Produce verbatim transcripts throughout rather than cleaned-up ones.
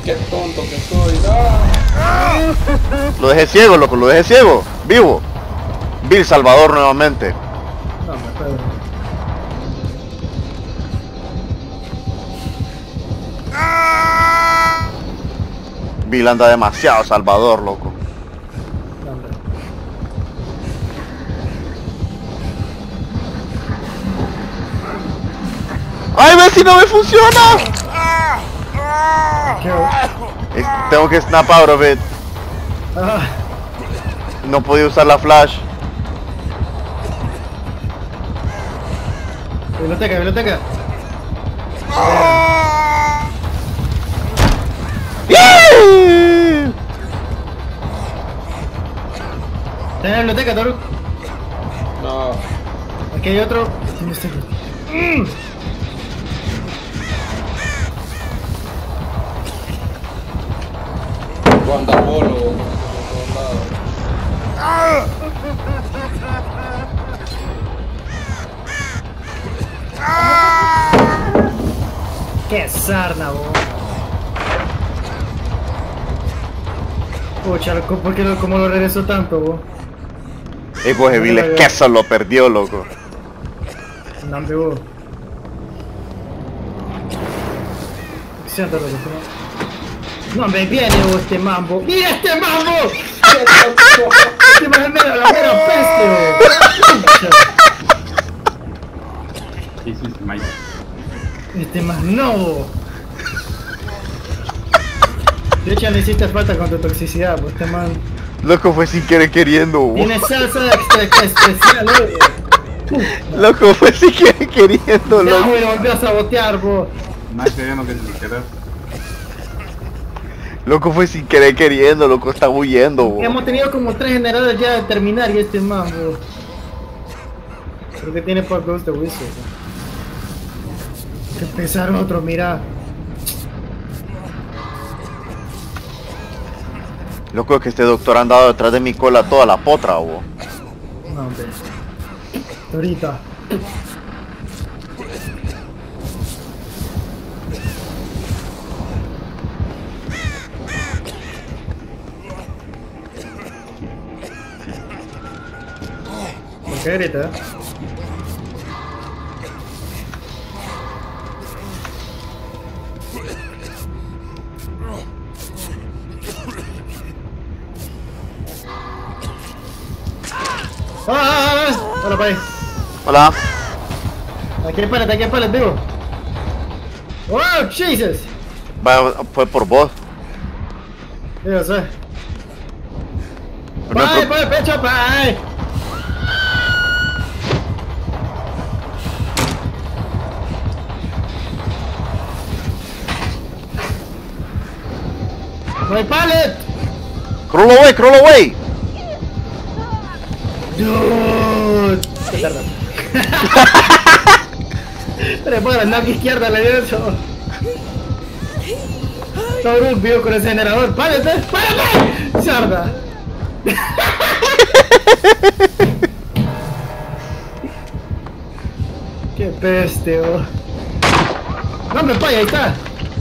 Qué tonto que soy. ¡Ah! Lo dejé ciego, loco, lo dejé ciego. Vivo. Bill Salvador nuevamente. No, me puedo. Bill anda demasiado Salvador, loco. No, hombre. ¡Ay, ve si no me funciona! ¿Qué? Es- Tengo que snap out of it. Ah, No podía usar la flash. biblioteca, biblioteca. ¡Yeah! Está en la biblioteca, Toru. No. Aquí hay otro. ¿Dónde está? Mm. Guandapolo. Por todos lados. ¡Qué sarna, vos! Pucha, loco, ¿por qué lo, cómo lo regresó tanto, vos? Y pues Bill es que eso lo perdió, loco. No, hombre, vos. Siéntate, loco. No, hombre, viene vos este mambo. ¡Mira este mambo! Este más es mera, la mera peste, vos. Pucha. ¿Qué hiciste, Mike? Este más no, vos. De hecho, le hiciste falta con tu toxicidad, vos, este man. Loco fue sin querer queriendo. Bo. Tiene salsa extra, extra especial, eh. Loco fue sin querer queriendo, Ya, loco. güey, lo volvió a sabotear, vos. Mike queriendo que se quede. Loco fue sin querer queriendo, loco está huyendo, bo. Hemos tenido como tres generadores ya de terminar y este man, bro. Creo que tiene por dos de whistle. Que empezar otro, mira. Loco, es que este doctor ha andado detrás de mi cola toda la potra, bo. No, hombre. Ahorita. ¿Por qué ahorita? ¡Ah! ah, ah! Hola, pai. Hola. Aquí hay palet, aquí hay palet, vivo. ¡Oh, Jesus! Va, fue por vos. Yo sé. No me ¡Pai, preocup- pai, pecho, pai! ¡No hay palet! Crawl away, crawl away. ¡Dude! ¡Qué tarda! Pero por la knock izquierda le dio eso. Todo un vivo con ese generador. ¡Párate! ¡Párate! ¡Sarda! ¡Qué peste, oh! ¡No, hombre, paya! ¡Ahí está!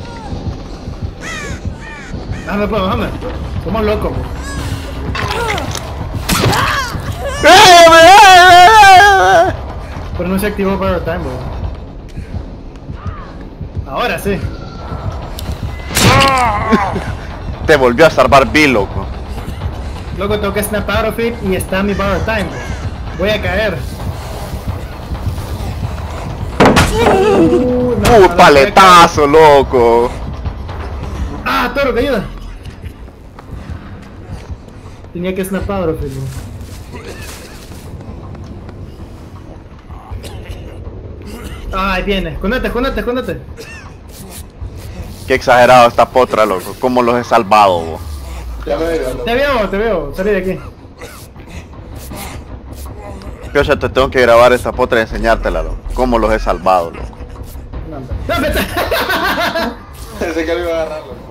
¡Dame, pues, dame! Somos locos, po. Pero no se activó para el time, bro. Ahora sí. Te volvió a salvar Bill, loco. Luego tengo que snap out of it y está mi borrow time, bro. Voy a caer. Uh, no, ¡Uh, no, paletazo, loco! ¡Ah, Toro, que ayuda! Tenía que snap out of it, bro. Ah, ahí viene. Escóndete, escóndete, escóndete. Qué exagerado esta potra, loco. Cómo los he salvado, bo. Ya me veo. Te veo, te veo. Salí de aquí. Piocha, te tengo que grabar esta potra y enseñártela, loco. Cómo los he salvado, loco. No, hombre. ¡No, vete! Pensé que lo iba a agarrar, loco.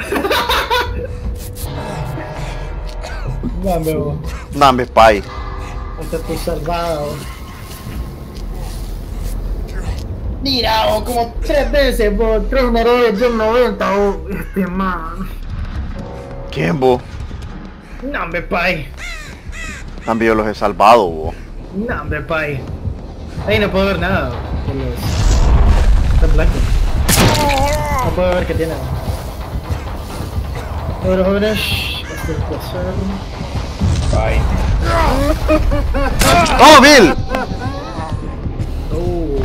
Dame, bro. Nambe, pay. Hasta estoy salvado. Mira, oh, como tres veces, vos, tres nueve, yo noventa, oh, este man. ¿Quién, vos? No, hombre, pay. También yo los he salvado, vos. No, hombre, pay. Ahí no puedo ver nada, oh, de los... Está blanco. No puedo ver qué tiene. Ahora, jóvenes, este es placer. Bye. ¡Oh, Bill! Oh.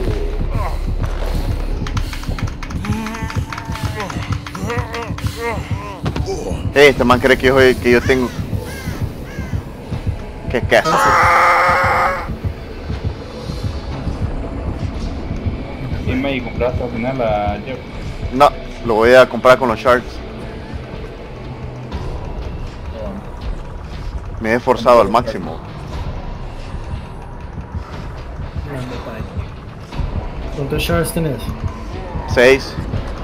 Eh, este man cree que yo, que yo tengo... ¿Qué qué? ¿Quién me compraste al final a Jeff? No, lo voy a comprar con los Sharks. Me he esforzado al máximo. No, hombre, pay. ¿Cuántos shards tenés? Seis.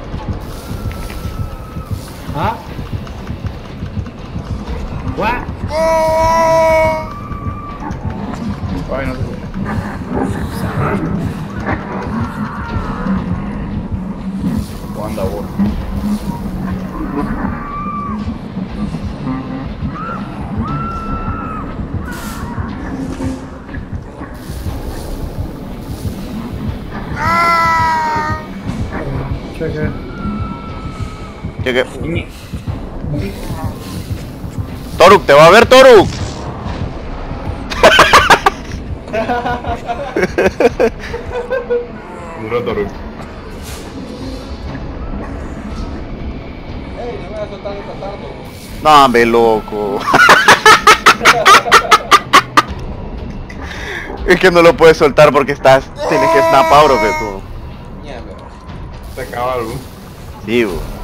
¿Ah? ¿What? Ay, no sé. ¿Cómo anda vos? Checker. Llegué. Toruk, te va a ver, Toruk. Duro Toruk. Ey, no me vas a soltar esta tarde. No, hombre, loco. Es que no lo puedes soltar porque estás... Tienes que snap out of it, tú. Mierda. Se acaba algo. Sí, bo.